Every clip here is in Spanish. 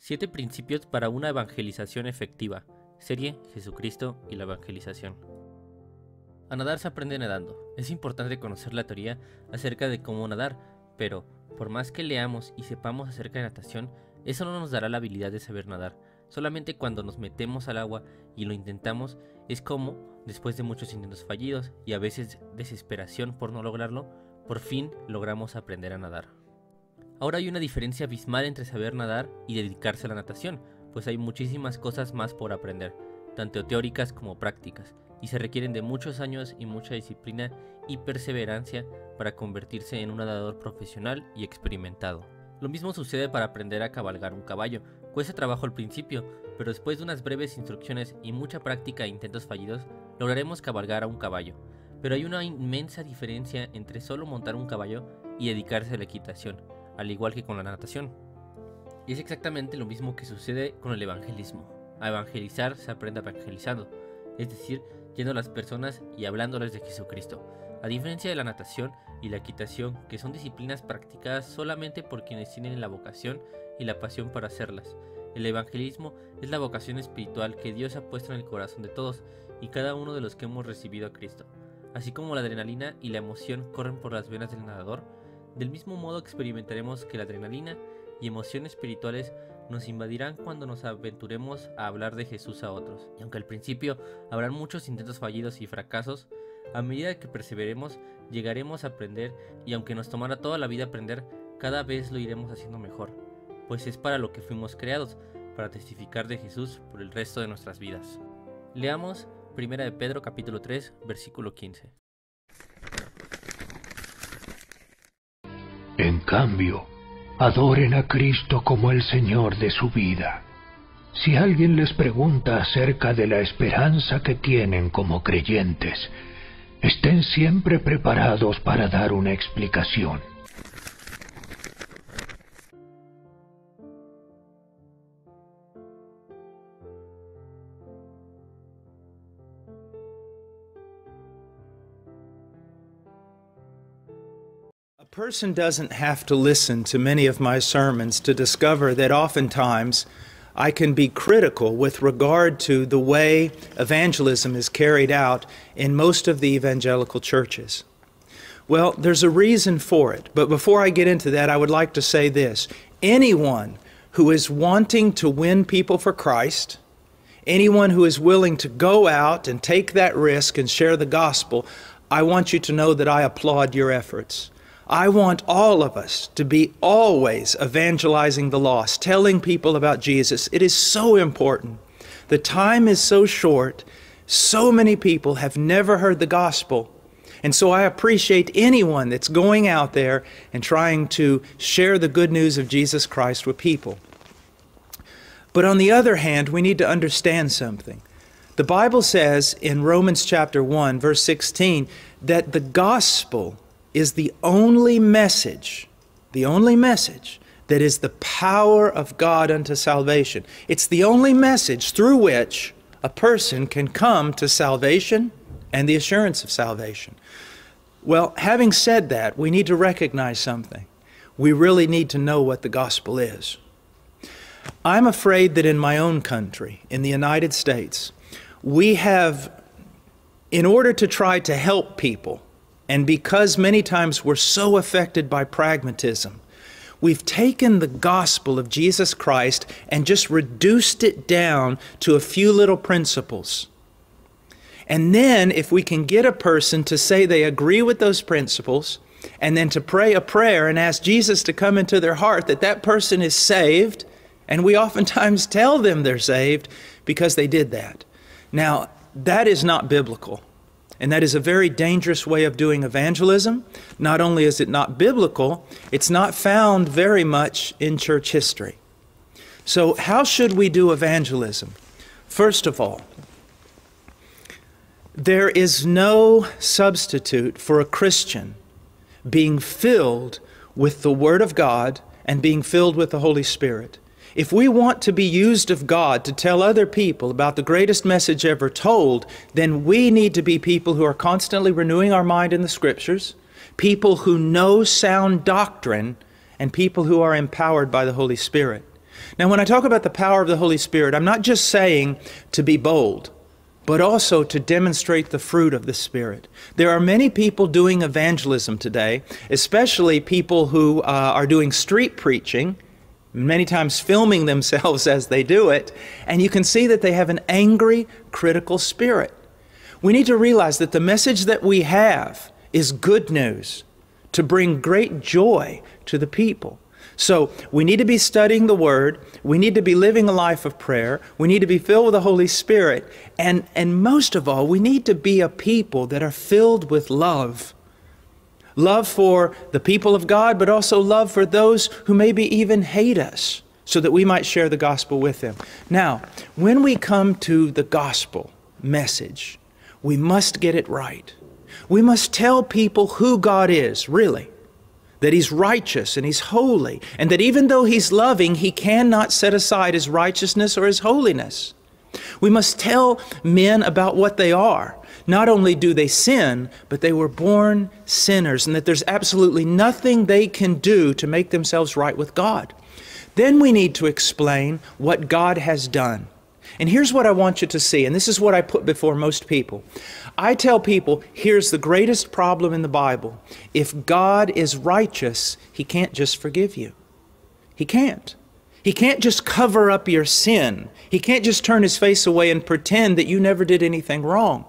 7 principios para una evangelización efectiva. Serie Jesucristo y la evangelización. A nadar se aprende nadando. Es importante conocer la teoría acerca de cómo nadar, pero por más que leamos y sepamos acerca de natación, eso no nos dará la habilidad de saber nadar. Solamente cuando nos metemos al agua y lo intentamos, es como, después de muchos intentos fallidos y a veces desesperación por no lograrlo, por fin logramos aprender a nadar. Ahora hay una diferencia abismal entre saber nadar y dedicarse a la natación, pues hay muchísimas cosas más por aprender, tanto teóricas como prácticas, y se requieren de muchos años y mucha disciplina y perseverancia para convertirse en un nadador profesional y experimentado. Lo mismo sucede para aprender a cabalgar un caballo. Cuesta trabajo al principio, pero después de unas breves instrucciones y mucha práctica e intentos fallidos, lograremos cabalgar a un caballo. Pero hay una inmensa diferencia entre solo montar un caballo y dedicarse a la equitación, al igual que con la natación. Y es exactamente lo mismo que sucede con el evangelismo. A evangelizar se aprende evangelizando, es decir, yendo a las personas y hablándoles de Jesucristo. A diferencia de la natación y la equitación, que son disciplinas practicadas solamente por quienes tienen la vocación y la pasión para hacerlas, el evangelismo es la vocación espiritual que Dios ha puesto en el corazón de todos y cada uno de los que hemos recibido a Cristo. Así como la adrenalina y la emoción corren por las venas del nadador, del mismo modo experimentaremos que la adrenalina y emociones espirituales nos invadirán cuando nos aventuremos a hablar de Jesús a otros. Y aunque al principio habrán muchos intentos fallidos y fracasos, a medida que perseveremos llegaremos a aprender, y aunque nos tomara toda la vida aprender, cada vez lo iremos haciendo mejor, pues es para lo que fuimos creados, para testificar de Jesús por el resto de nuestras vidas. Leamos 1 de Pedro capítulo 3, versículo 15. En cambio, adoren a Cristo como el Señor de su vida. Si alguien les pregunta acerca de la esperanza que tienen como creyentes, estén siempre preparados para dar una explicación. A person doesn't have to listen to many of my sermons to discover that oftentimes I can be critical with regard to the way evangelism is carried out in most of the evangelical churches. Well, there's a reason for it, but before I get into that, I would like to say this. Anyone who is wanting to win people for Christ, anyone who is willing to go out and take that risk and share the gospel, I want you to know that I applaud your efforts. I want all of us to be always evangelizing the lost, telling people about Jesus. It is so important. The time is so short. So many people have never heard the gospel. And so I appreciate anyone that's going out there and trying to share the good news of Jesus Christ with people. But on the other hand, we need to understand something. The Bible says in Romans chapter 1, verse 16, that the gospel is the only message that is the power of God unto salvation. It's the only message through which a person can come to salvation and the assurance of salvation. Well, having said that, we need to recognize something. We really need to know what the gospel is. I'm afraid that in my own country, in the United States, we have, in order to try to help people, and because many times we're so affected by pragmatism, we've taken the gospel of Jesus Christ and just reduced it down to a few little principles. And then if we can get a person to say they agree with those principles, and then to pray a prayer and ask Jesus to come into their heart, that person is saved, and we oftentimes tell them they're saved because they did that. Now, that is not biblical. And that is a very dangerous way of doing evangelism. Not only is it not biblical, it's not found very much in church history. So how should we do evangelism? First of all, there is no substitute for a Christian being filled with the Word of God and being filled with the Holy Spirit. If we want to be used of God to tell other people about the greatest message ever told, then we need to be people who are constantly renewing our mind in the Scriptures, people who know sound doctrine, and people who are empowered by the Holy Spirit. Now, when I talk about the power of the Holy Spirit, I'm not just saying to be bold, but also to demonstrate the fruit of the Spirit. There are many people doing evangelism today, especially people who are doing street preaching, many times filming themselves as they do it, and you can see that they have an angry, critical spirit. We need to realize that the message that we have is good news to bring great joy to the people. So we need to be studying the Word, we need to be living a life of prayer, we need to be filled with the Holy Spirit, and most of all, we need to be a people that are filled with love. Love for the people of God, but also love for those who maybe even hate us, so that we might share the gospel with them. Now, when we come to the gospel message, we must get it right. We must tell people who God is, really. That He's righteous and He's holy, and that even though He's loving, He cannot set aside His righteousness or His holiness. We must tell men about what they are. Not only do they sin, but they were born sinners, and that there's absolutely nothing they can do to make themselves right with God. Then we need to explain what God has done. And here's what I want you to see, and this is what I put before most people. I tell people, here's the greatest problem in the Bible. If God is righteous, He can't just forgive you. He can't. He can't just cover up your sin. He can't just turn His face away and pretend that you never did anything wrong.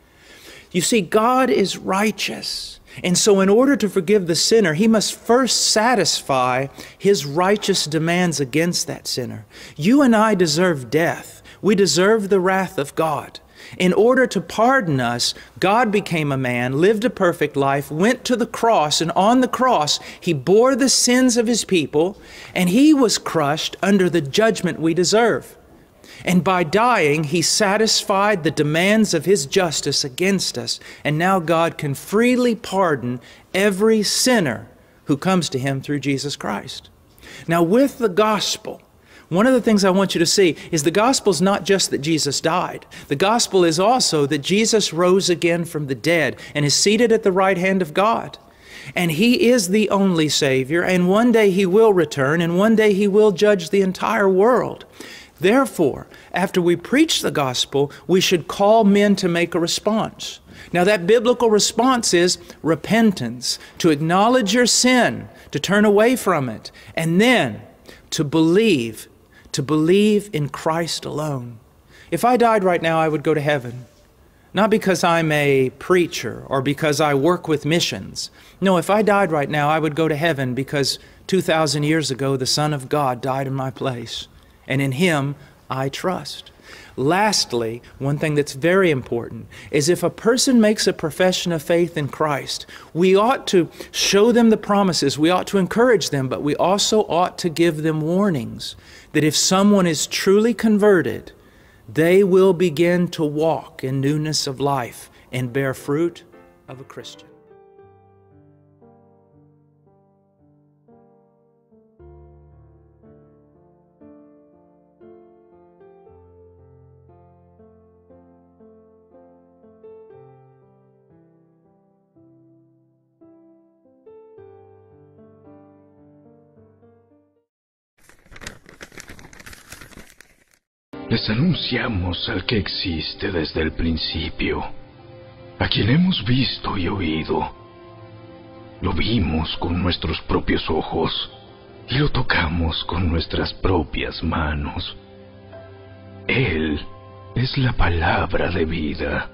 You see, God is righteous. And so in order to forgive the sinner, He must first satisfy His righteous demands against that sinner. You and I deserve death. We deserve the wrath of God. In order to pardon us, God became a man, lived a perfect life, went to the cross, and on the cross, He bore the sins of His people, and He was crushed under the judgment we deserve. And by dying, He satisfied the demands of His justice against us, and now God can freely pardon every sinner who comes to Him through Jesus Christ. Now, with the gospel, one of the things I want you to see is the gospel is not just that Jesus died. The gospel is also that Jesus rose again from the dead and is seated at the right hand of God. And He is the only Savior, and one day He will return, and one day He will judge the entire world. Therefore, after we preach the gospel, we should call men to make a response. Now, that biblical response is repentance, to acknowledge your sin, to turn away from it, and then to believe in Christ alone. If I died right now, I would go to heaven. Not because I'm a preacher or because I work with missions. No, if I died right now, I would go to heaven because 2,000 years ago, the Son of God died in my place. And in Him, I trust. Lastly, one thing that's very important is if a person makes a profession of faith in Christ, we ought to show them the promises, we ought to encourage them, but we also ought to give them warnings that if someone is truly converted, they will begin to walk in newness of life and bear fruit of a Christian. Les anunciamos al que existe desde el principio, a quien hemos visto y oído. Lo vimos con nuestros propios ojos y lo tocamos con nuestras propias manos. Él es la palabra de vida.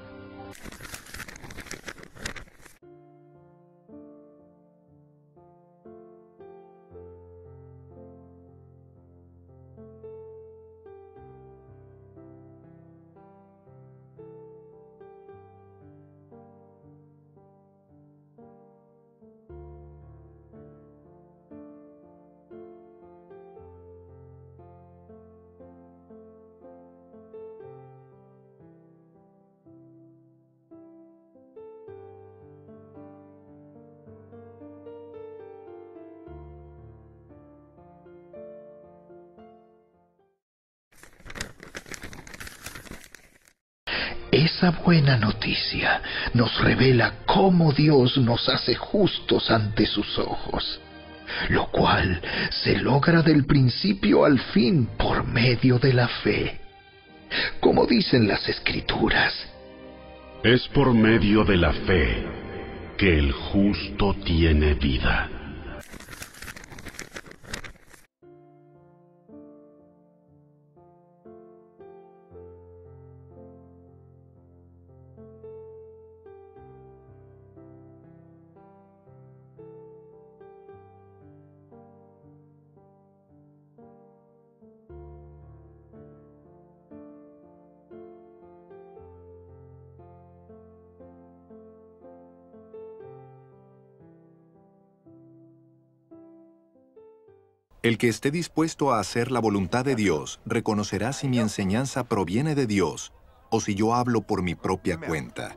Esa buena noticia nos revela cómo Dios nos hace justos ante sus ojos. lo cual se logra del principio al fin por medio de la fe. Como dicen las Escrituras, es por medio de la fe que el justo tiene vida. El que esté dispuesto a hacer la voluntad de Dios reconocerá si mi enseñanza proviene de Dios o si yo hablo por mi propia cuenta.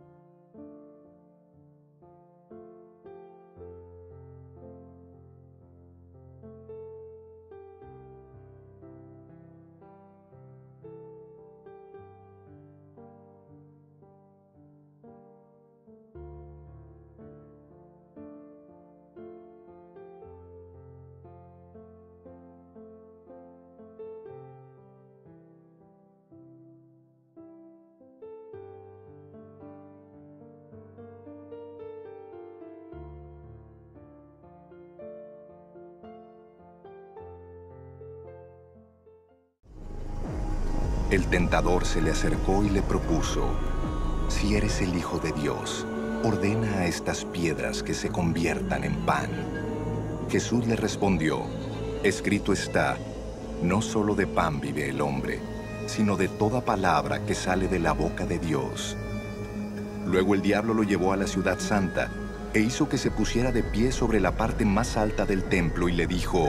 El tentador se le acercó y le propuso: si eres el Hijo de Dios, ordena a estas piedras que se conviertan en pan. Jesús le respondió: escrito está, no solo de pan vive el hombre, sino de toda palabra que sale de la boca de Dios. Luego el diablo lo llevó a la ciudad santa e hizo que se pusiera de pie sobre la parte más alta del templo y le dijo: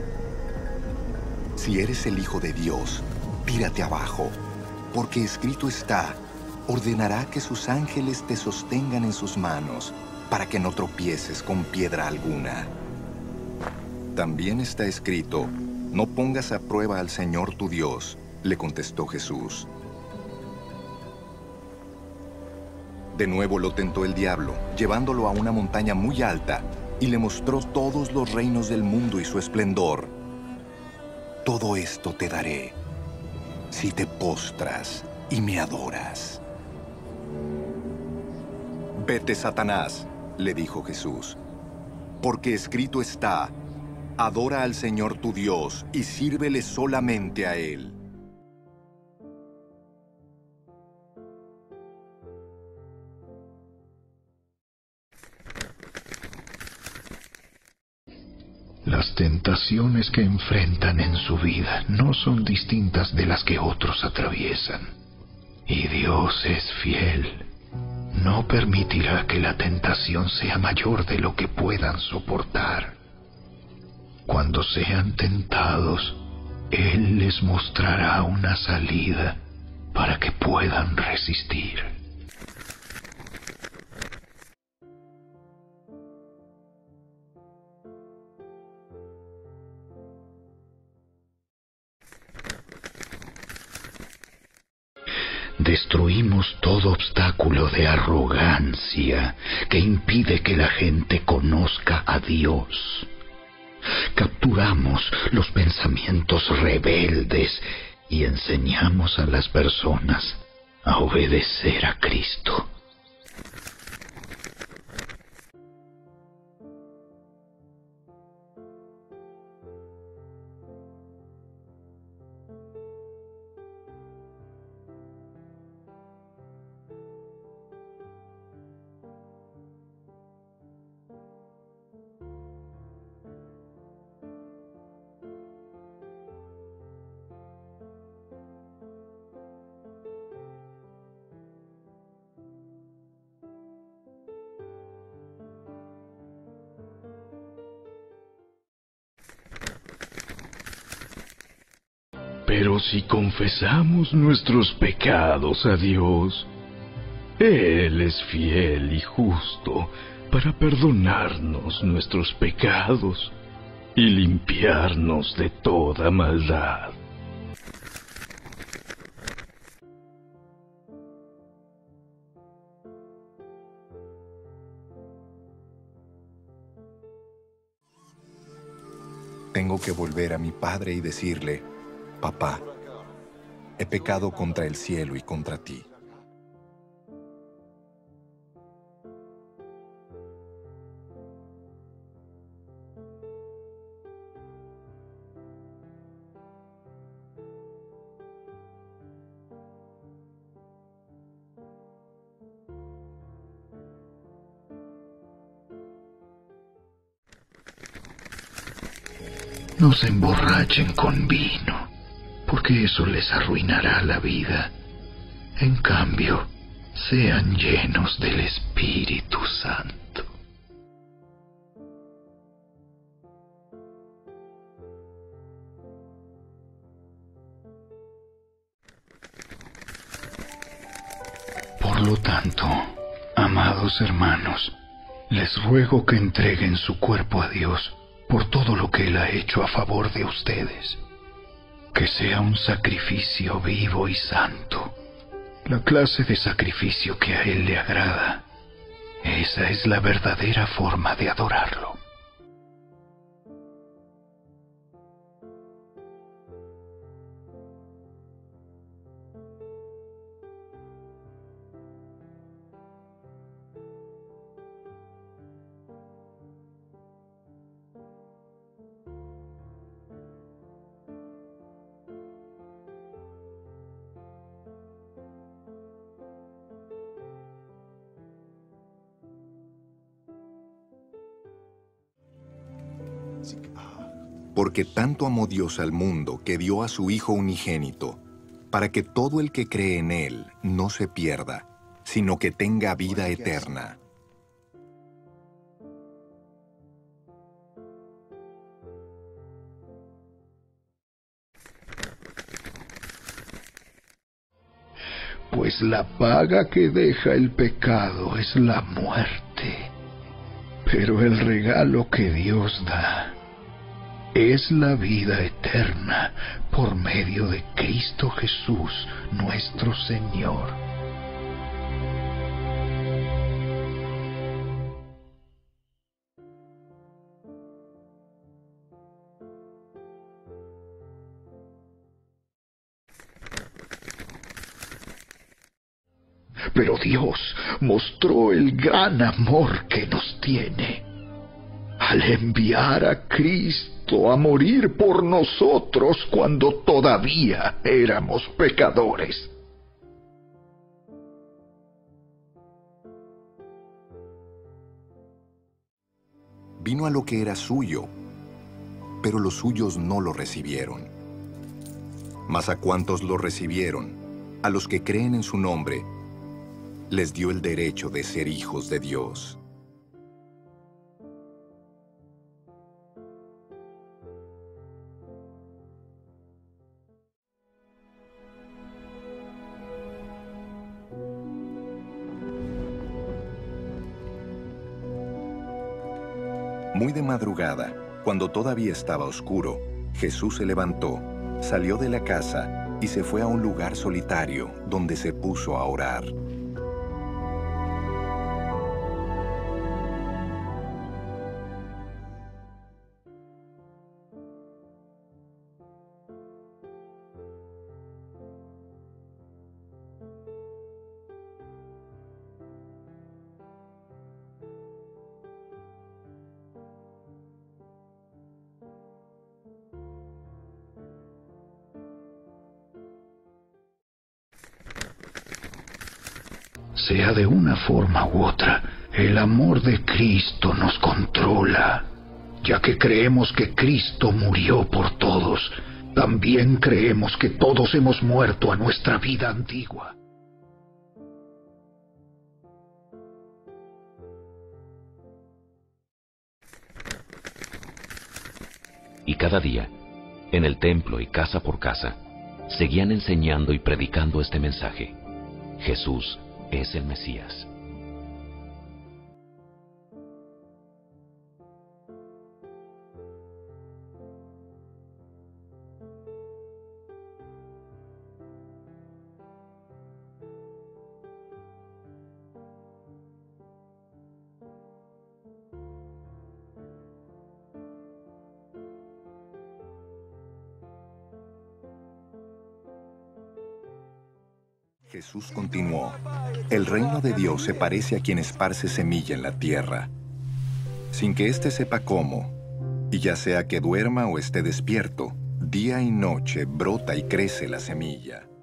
si eres el Hijo de Dios, tírate abajo, porque escrito está, ordenará que sus ángeles te sostengan en sus manos, para que no tropieces con piedra alguna. También está escrito, no pongas a prueba al Señor tu Dios, le contestó Jesús. De nuevo lo tentó el diablo, llevándolo a una montaña muy alta, y le mostró todos los reinos del mundo y su esplendor. Todo esto te daré, si te postras y me adoras. Vete, Satanás, le dijo Jesús, porque escrito está, adora al Señor tu Dios y sírvele solamente a Él. Las tentaciones que enfrentan en su vida no son distintas de las que otros atraviesan. Y Dios es fiel. No permitirá que la tentación sea mayor de lo que puedan soportar. Cuando sean tentados, Él les mostrará una salida para que puedan resistir. Destruimos todo obstáculo de arrogancia que impide que la gente conozca a Dios. Capturamos los pensamientos rebeldes y enseñamos a las personas a obedecer a Cristo. Pero si confesamos nuestros pecados a Dios, Él es fiel y justo para perdonarnos nuestros pecados y limpiarnos de toda maldad. tengo que volver a mi padre y decirle, papá, he pecado contra el cielo y contra ti. No se emborrachen con vino, porque eso les arruinará la vida. En cambio, sean llenos del Espíritu Santo. Por lo tanto, amados hermanos, les ruego que entreguen su cuerpo a Dios por todo lo que Él ha hecho a favor de ustedes. Que sea un sacrificio vivo y santo, la clase de sacrificio que a Él le agrada. Esa es la verdadera forma de adorarlo. Porque tanto amó Dios al mundo que dio a su Hijo unigénito, para que todo el que cree en Él no se pierda, sino que tenga vida eterna. Pues la paga que deja el pecado es la muerte, pero el regalo que Dios da es la vida eterna por medio de Cristo Jesús, nuestro Señor. Pero Dios mostró el gran amor que nos tiene al enviar a Cristo a morir por nosotros cuando todavía éramos pecadores. Vino a lo que era suyo, pero los suyos no lo recibieron. Mas a cuantos lo recibieron, a los que creen en su nombre, les dio el derecho de ser hijos de Dios. Muy de madrugada, cuando todavía estaba oscuro, Jesús se levantó, salió de la casa y se fue a un lugar solitario donde se puso a orar. Sea de una forma u otra, el amor de Cristo nos controla. Ya que creemos que Cristo murió por todos, también creemos que todos hemos muerto a nuestra vida antigua. Y cada día, en el templo y casa por casa, seguían enseñando y predicando este mensaje: Jesús es el Mesías. Jesús continuó: el reino de Dios se parece a quien esparce semilla en la tierra, sin que éste sepa cómo, y ya sea que duerma o esté despierto, día y noche brota y crece la semilla.